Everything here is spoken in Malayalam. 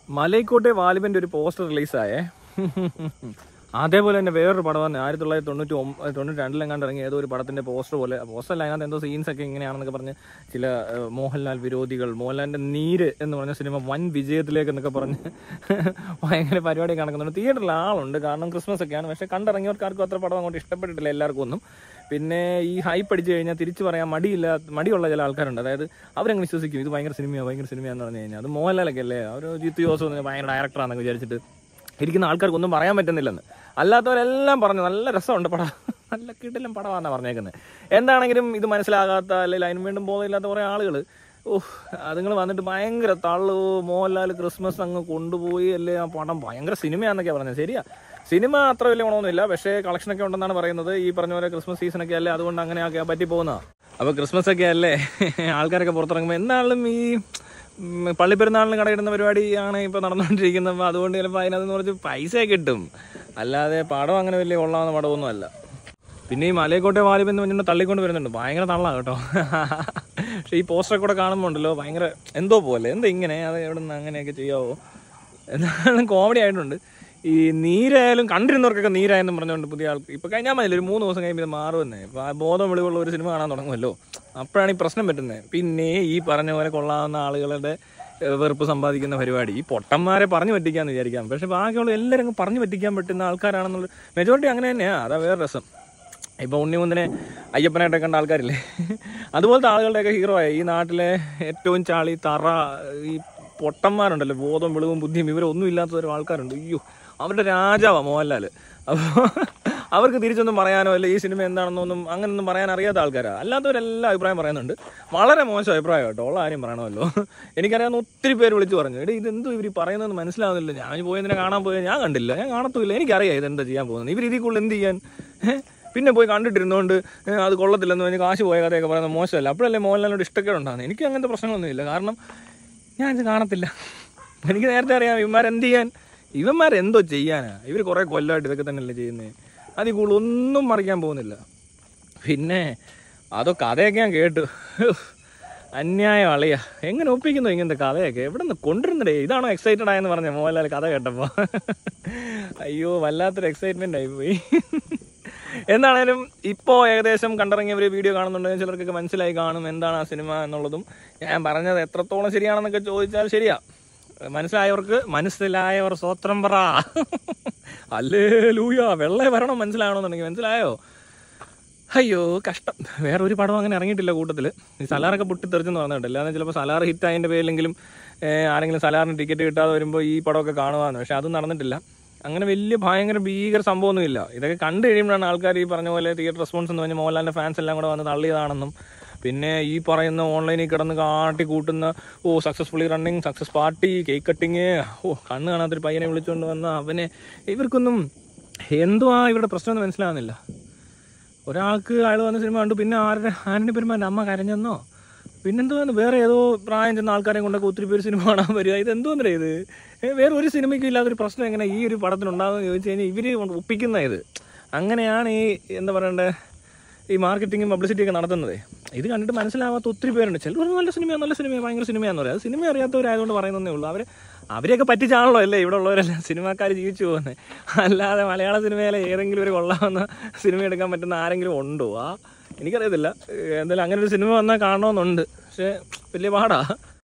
മലൈക്കോട്ടെ വാലിബന്റെ ഒരു പോസ്റ്റർ റിലീസായേ. അതേപോലെ തന്നെ വേറൊരു പടം വന്നു 1992 ഇറങ്ങിയ ഏതോ ഒരു പടത്തിന്റെ പോസ്റ്ററല്ല, അതിനകത്ത് എന്തോ സീൻസ് ഒക്കെ ഇങ്ങനെയാണെന്നൊക്കെ പറഞ്ഞ് ചില മോഹൻലാൽ വിരോധികൾ മോഹൻലാലിന്റെ നീര് എന്ന് പറഞ്ഞ സിനിമ വൻ വിജയത്തിലേക്ക് എന്നൊക്കെ പറഞ്ഞ് ഭയങ്കര പരിപാടി നടക്കുന്നുണ്ട്. തിയേറ്ററിൽ ആളുണ്ട്, കാരണം ക്രിസ്മസ് ഒക്കെയാണ്. പക്ഷെ കണ്ടിറങ്ങിയവർക്കാർക്കും അത്ര പടം അങ്ങോട്ട് ഇഷ്ടപ്പെട്ടിട്ടില്ല എല്ലാവർക്കും ഒന്നും. പിന്നെ ഈ ഹൈപ്പ് അടിച്ചു കഴിഞ്ഞാൽ തിരിച്ചു പറയാൻ മടിയുള്ള ചില ആൾക്കാരുണ്ട്. അതായത് അവരങ്ങ് വിശ്വസിക്കും ഇത് ഭയങ്കര സിനിമയാന്ന് പറഞ്ഞു കഴിഞ്ഞാൽ. അത് മോഹൻലാലൊക്കെ അല്ലേ, അവർ ജിത്തു ജോസഫ് ഭയങ്കര ഡയറക്ടറാണെന്നൊക്കെ വിചാരിച്ചിട്ട് ഇരിക്കുന്ന ആൾക്കാർക്കൊന്നും പറയാൻ പറ്റുന്നില്ലെന്ന്. അല്ലാത്തവരെല്ലാം പറഞ്ഞു നല്ല രസമുണ്ട് പടം, നല്ല കിടിലൻ പടമാണെന്നാണ് പറഞ്ഞേക്കുന്നത്. എന്താണെങ്കിലും ഇത് മനസ്സിലാകാത്ത അല്ലെങ്കിൽ അതിന് വീണ്ടും ബോധമില്ലാത്ത കുറേ ആളുകൾ അതുങ്ങൾ വന്നിട്ട് ഭയങ്കര തള്ളു, മോഹൻലാൽ ക്രിസ്മസ് അങ്ങ് കൊണ്ടുപോയി അല്ലേ, ആ പടം ഭയങ്കര സിനിമയാണെന്നൊക്കെയാണ് പറഞ്ഞത്. ശരിയാ, സിനിമ അത്ര വലിയ ഗുണമൊന്നുമില്ല, പക്ഷേ കളക്ഷനൊക്കെ ഉണ്ടെന്നാണ് പറയുന്നത്. ഈ പറഞ്ഞ പോലെ ക്രിസ്മസ് സീസണൊക്കെ അല്ലേ, അതുകൊണ്ട് അങ്ങനെയൊക്കെ പറ്റി പോകുന്നതാണ്. അപ്പോൾ ക്രിസ്മസ് ഒക്കെ അല്ലേ ആൾക്കാരൊക്കെ പുറത്തിറങ്ങുമ്പോൾ എന്നാലും ഈ പള്ളിപ്പെരുന്നാളിന് കടയിടുന്ന പരിപാടിയാണ് ഇപ്പോൾ നടന്നുകൊണ്ടിരിക്കുന്നത്. അപ്പോൾ അതുകൊണ്ട് ചിലപ്പോൾ അതിനകത്ത് കുറച്ച് പൈസ കിട്ടും, അല്ലാതെ പടം അങ്ങനെ വലിയ കൊള്ളാവുന്ന പടമൊന്നും അല്ല. പിന്നെ ഈ മലൈക്കോട്ടെ വാലിബെന്ന് പറഞ്ഞിട്ട് തള്ളിക്കൊണ്ട് വരുന്നുണ്ട്, ഭയങ്കര തള്ളാണ് കേട്ടോ. പക്ഷേ ഈ പോസ്റ്ററൊക്കെ കൂടെ കാണുമ്പോൾ ഉണ്ടല്ലോ ഭയങ്കര എന്തോ പോലെ, എന്താ ഇങ്ങനെ, അത് എവിടെ നിന്ന് അങ്ങനെയൊക്കെ ചെയ്യാവോ എന്നാലും കോമഡി ആയിട്ടുണ്ട്. ഈ നീരായാലും കണ്ടിരുന്നവർക്കൊക്കെ നീരായെന്നും പറഞ്ഞുകൊണ്ട് പുതിയ ആൾക്ക് ഇപ്പോൾ കഴിഞ്ഞാൽ മതിയല്ലോ, ഒരു 3 ദിവസം കഴിയുമ്പോൾ ഇത് മാറുമെന്നേ. ഇപ്പോൾ ബോധം വെളിവുള്ള ഒരു സിനിമ കാണാൻ തുടങ്ങുമല്ലോ, അപ്പോഴാണ് ഈ പ്രശ്നം പറ്റുന്നത്. പിന്നെ ഈ പറഞ്ഞ പോലെ കൊള്ളാവുന്ന ആളുകളുടെ വെറുപ്പ് സമ്പാദിക്കുന്ന പരിപാടി, ഈ പൊട്ടന്മാരെ പറഞ്ഞു പറ്റിക്കാന്ന് വിചാരിക്കാം. പക്ഷെ ബാക്കിയുള്ള എല്ലാവരും പറഞ്ഞു പറ്റിക്കാൻ പറ്റുന്ന ആൾക്കാരാണെന്നുള്ള മെജോറിറ്റി അങ്ങനെ തന്നെയാണ്. അതാ വേറെ രസം. ഇപ്പോൾ ഉണ്ണിമുന്തിനെ അയ്യപ്പനായിട്ടൊക്കെ കണ്ട ആൾക്കാരില്ലേ, അതുപോലത്തെ ആളുകളുടെയൊക്കെ ഹീറോ ആയി. ഈ നാട്ടിലെ ഏറ്റവും ചാളി തറ ഈ പൊട്ടന്മാരുണ്ടല്ലോ, ബോധം വെളിവും ബുദ്ധിയും ഇവരൊന്നും ഇല്ലാത്ത ആൾക്കാരുണ്ട്. അയ്യോ, അവരുടെ രാജാവാണ് മോഹൻലാൽ. അപ്പോൾ അവർക്ക് തിരിച്ചൊന്നും പറയാനോ അല്ല ഈ സിനിമ എന്താണെന്നൊന്നും അങ്ങനെയൊന്നും പറയാൻ അറിയാത്ത ആൾക്കാരാണ്. അല്ലാത്തവരെല്ലാം അഭിപ്രായം പറയുന്നുണ്ട്, വളരെ മോശം അഭിപ്രായം കേട്ടോ, ഉള്ള കാര്യം പറയണമല്ലോ. എനിക്കറിയാവുന്ന ഒത്തിരി പേര് വിളിച്ച് പറഞ്ഞു, എടേ ഇതെന്തോ ഇവർ പറയുന്നതെന്ന് മനസ്സിലാവുന്നില്ല, ഞാൻ പോയതിനെ കാണാൻ പോയാൽ ഞാൻ കണ്ടില്ല, ഞാൻ കാണത്തുമില്ല, എനിക്കറിയാം ഇതെന്താ ചെയ്യാൻ പോകുന്നത്, ഇവർ ഇതിൽ കൂടുതൽ എന്ത് ചെയ്യാൻ. പിന്നെ പോയി കണ്ടിട്ടിരുന്നതുകൊണ്ട് അത് കൊള്ളത്തില്ലെന്ന് പറഞ്ഞ് കാശ് പോയ കഥയൊക്കെ പറയുന്നത് മോശമല്ല. അപ്പോഴല്ലേ മോഹൻലാലിനോട് ഇഷ്ടക്കേടുണ്ടാകുന്നത്. എനിക്ക് അങ്ങനത്തെ പ്രശ്നങ്ങളൊന്നുമില്ല, കാരണം ഞാനിത് കാണത്തില്ല. എനിക്ക് നേരത്തെ അറിയാം ഇവന്മാരെന്തോ ചെയ്യാനാ, ഇവർ കുറേ കൊല്ലമായിട്ട് ഇതൊക്കെ തന്നെയല്ലേ ചെയ്യുന്നത്, അതിൽ കൂടുതൽ ഒന്നും മറിക്കാൻ പോകുന്നില്ല. പിന്നെ കഥയൊക്കെ ഞാൻ കേട്ടു, അന്യായം അളിയ, എങ്ങനെ ഒപ്പിക്കുന്നു ഇങ്ങനത്തെ കഥയൊക്കെ, എവിടെ നിന്ന് കൊണ്ടുവരുന്നതേ. ഇതാണോ എക്സൈറ്റഡ് ആയെന്ന് പറഞ്ഞ മോഹൻലാൽ കഥ കേട്ടപ്പോൾ? അയ്യോ, വല്ലാത്തൊരു എക്സൈറ്റ്മെൻ്റ് ആയിപ്പോയി. എന്താണേലും ഇപ്പോൾ ഏകദേശം കണ്ടിറങ്ങിയവർ വീഡിയോ കാണുന്നുണ്ടെങ്കിൽ ചിലർക്കൊക്കെ മനസ്സിലായി കാണും എന്താണ് ആ സിനിമ എന്നുള്ളതും. ഞാൻ പറഞ്ഞത് എത്രത്തോളം ശരിയാണെന്നൊക്കെ ചോദിച്ചാൽ ശരിയാ. മനസ്സിലായവർ സ്വത്രം പറ. ഹല്ലേലൂയ, വെള്ളേ വരണം മനസ്സിലാവണമെന്നുണ്ടെങ്കിൽ. മനസ്സിലായോ? അയ്യോ കഷ്ടം. വേറെ ഒരു പടം അങ്ങനെ ഇറങ്ങിയിട്ടില്ല കൂട്ടത്തിൽ. ഈ സലാറൊക്കെ പൊട്ടിത്തെറിച്ചെന്ന് പറഞ്ഞിട്ടുണ്ട്. അല്ലാതെ ചിലപ്പോൾ സലാർ ഹിറ്റായതിൻ്റെ പേരിലെങ്കിലും ആരെങ്കിലും സലാറിന് ടിക്കറ്റ് കിട്ടാതെ വരുമ്പോൾ ഈ പടമൊക്കെ കാണുവാന്ന്. പക്ഷെ അതും നടന്നിട്ടില്ല. അങ്ങനെ വലിയ ഭയങ്കര ഭീകര സംഭവമൊന്നുമില്ല. ഇതൊക്കെ കണ്ടു കഴിയുമ്പോഴാണ് ആൾക്കാർ ഈ പറഞ്ഞ പോലെ തിയേറ്റർ റെസ്പോൺസ് എന്ന് പറഞ്ഞാൽ മോഹൻലാലിൻ്റെ ഫാൻസ് എല്ലാം കൂടെ വന്ന് തള്ളിയതാണെന്നും പിന്നെ ഈ പറയുന്ന ഓൺലൈനിൽ കിടന്ന് കാട്ടി കൂട്ടുന്ന successfully running success party cake cutting കണ്ണ് കാണാത്തൊരു പയ്യനെ വിളിച്ചുകൊണ്ട് വന്ന അവനെ ഇവർക്കൊന്നും എന്തുവാ ഇവരുടെ പ്രശ്നമൊന്നും മനസ്സിലാകുന്നില്ല. ഒരാൾക്ക് അയാൾ വന്ന സിനിമ കണ്ടു, പിന്നെ ആരുടെ പെരുമാറ്റം അമ്മ കരഞ്ഞെന്നോ പിന്നെന്തോന്ന് വേറെ ഏതോ പ്രായം ചെന്ന ആൾക്കാരെ കൊണ്ടൊക്കെ ഒത്തിരി പേര് സിനിമ കാണാൻ വരിക. ഇതെന്തോന്നേ ഇത്? വേറെ ഒരു സിനിമയ്ക്കും ഇല്ലാത്തൊരു പ്രശ്നം എങ്ങനെ ഈ ഒരു പടത്തിനുണ്ടാകുമെന്ന് ചോദിച്ചു കഴിഞ്ഞാൽ ഇവർ ഒപ്പിക്കുന്ന ഇത് അങ്ങനെയാണ്. ഈ എന്താ പറയണ്ടേ, ഈ മാർക്കറ്റിങ്ങും പബ്ലിസിറ്റിയൊക്കെ നടത്തുന്നത്. ഇത് കണ്ടിട്ട് മനസ്സിലാവാത്ത ഒത്തിരി പേരുണ്ട്. ചിലർ നല്ല സിനിമയാണ് ഭയങ്കര സിനിമയാന്ന് പറയും. അത് സിനിമ അറിയാത്തവരായതുകൊണ്ട് പറയുന്നതേ ഉള്ളൂ. അവരെയൊക്കെ പറ്റിച്ചാണല്ലോ അല്ലേ ഇവിടെ ഉള്ളവരെല്ലാം സിനിമാക്കാർ ജീവിച്ചു പോകുന്നത്. അല്ലാതെ മലയാള സിനിമയിലെ ഏതെങ്കിലും ഒരു കൊള്ളാവുന്ന സിനിമ എടുക്കാൻ പറ്റുന്ന ആരെങ്കിലും ഉണ്ടോ? എനിക്കറിയത്തില്ല. എന്തായാലും അങ്ങനെ ഒരു സിനിമ വന്നാൽ കാണണമെന്നുണ്ട്, പക്ഷേ വലിയ പാടാ.